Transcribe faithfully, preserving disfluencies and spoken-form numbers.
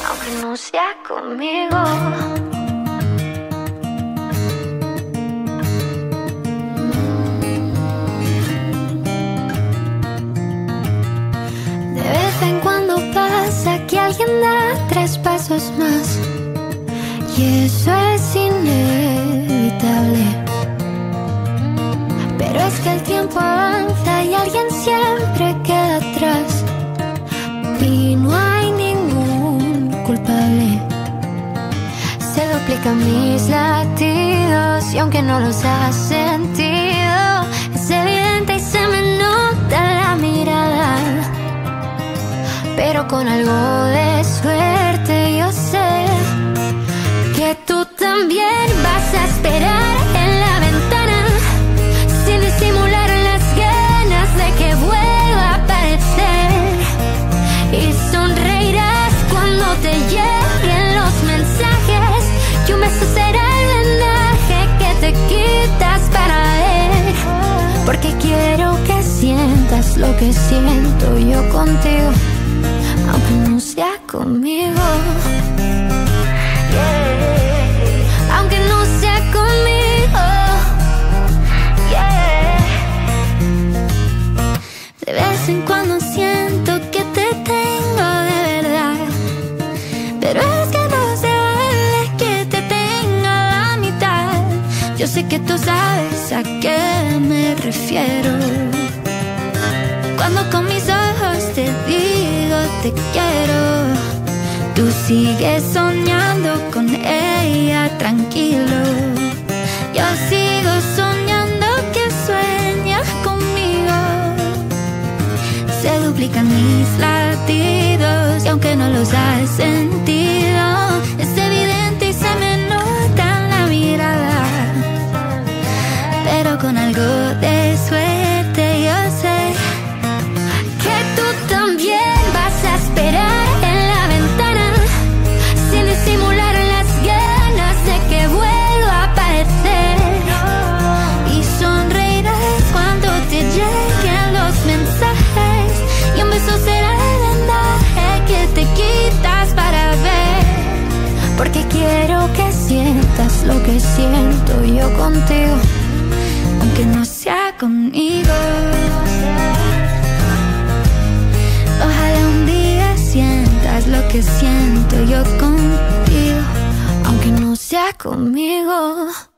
aunque no sea conmigo. De vez en cuando pasa que alguien da tres pasos más, y eso es inevitable. Pero es que el tiempo avanza y alguien siempre queda atrás, y no hay ningún culpable. Se duplican mis latidos y aunque no los has sentido, es evidente y se me nota en la mirada. Pero con algo de suerte yo sé que tú también vas a esperar en la ventana, sin disimular las ganas de que vuelva a aparecer. Y sonreirás cuando te lleguen los mensajes, y un beso será el vendaje que te quitas para ver. Porque quiero que sientas lo que siento yo contigo, aunque no sea conmigo. Yeah. Aunque no sea conmigo. Yeah. De vez en cuando siento que te tengo de verdad, pero es que no se vale que te tenga a la mitad. Yo sé que tú sabes a qué me refiero cuando con mis ojos te digo te quiero. Tú sigues soñando con ella, tranquilo. Yo sigo soñando que sueñas conmigo. Se duplican mis latidos y aunque no los has sentido, es evidente y se me nota en la mirada. Pero con algo de suerte yo sé que tú también vas a esperar en la ventana, sin disimular las ganas de que vuelva a aparecer. Y sonreirás cuando te lleguen los mensajes, y un beso será el vendaje que te quitas para ver. Porque quiero que sientas lo que siento yo contigo, aunque no sea conmigo. Ojalá un día sientas lo que siento yo contigo, aunque no sea conmigo.